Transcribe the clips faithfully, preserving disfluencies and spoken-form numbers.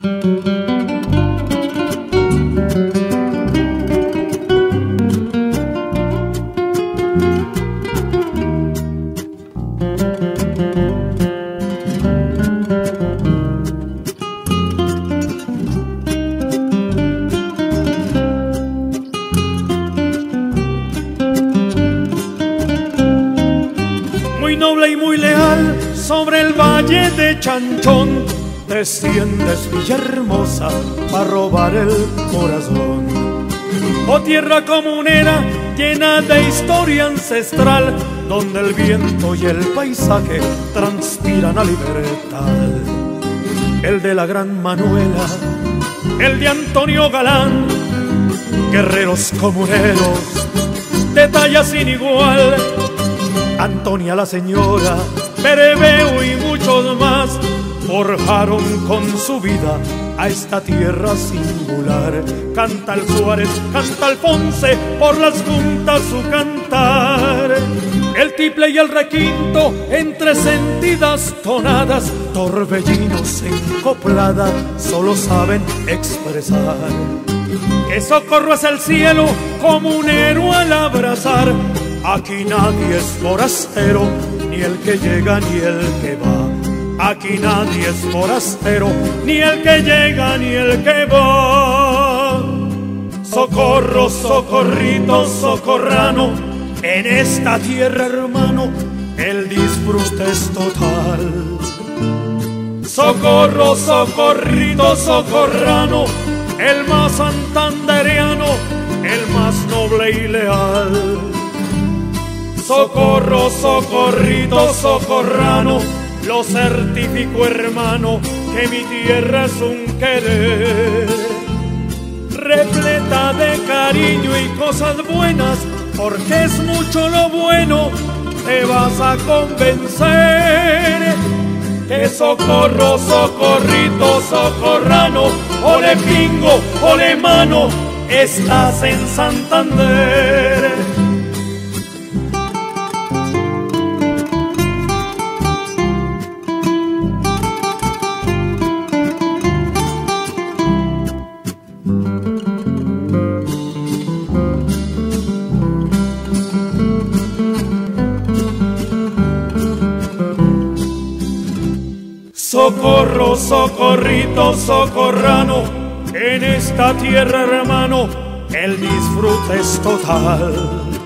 Muy noble y muy leal, sobre el valle de Chanchón desciendes, Villahermosa, para robar el corazón. Oh tierra comunera, llena de historia ancestral, donde el viento y el paisaje transpiran a libertad. El de la gran Manuela, el de Antonio Galán, guerreros comuneros de talla sin igual. Antonia la señora, Berebeu y muchos más forjaron con su vida a esta tierra singular. Canta el Suárez, canta Alfonse, por las juntas su cantar. El tiple y el requinto, entre sentidas tonadas, torbellinos en coplada, solo saben expresar que socorro es el cielo, comunero al abrazar. Aquí nadie es forastero, ni el que llega ni el que va. Aquí nadie es forastero, ni el que llega ni el que va. Socorro, socorrito, socorrano, en esta tierra, hermano, el disfrute es total. Socorro, socorrito, socorrano, el más santandereano, el más noble y leal. Socorro, socorrito, socorrano, lo certifico, hermano, que mi tierra es un querer, repleta de cariño y cosas buenas, porque es mucho lo bueno, te vas a convencer. Que socorro, socorrito, socorrano, ole pingo, ole mano, estás en Santander. Socorro, socorrito, socorrano, en esta tierra, hermano, el disfrute es total.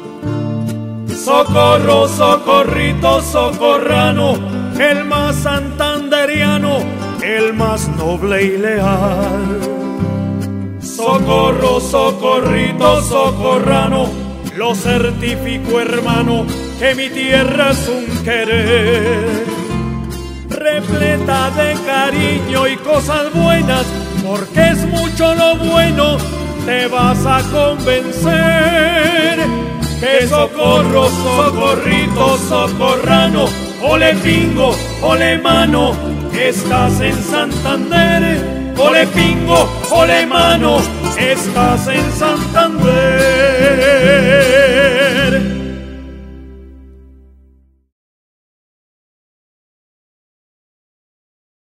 Socorro, socorrito, socorrano, el más santanderiano, el más noble y leal. Socorro, socorrito, socorrano, lo certifico, hermano, que mi tierra es un querer, repleta de cariño y cosas buenas, porque es mucho lo bueno, te vas a convencer. Que socorro, socorrito, socorrano, ole pingo, ole mano, estás en Santander. Ole pingo, ole mano, estás en Santander.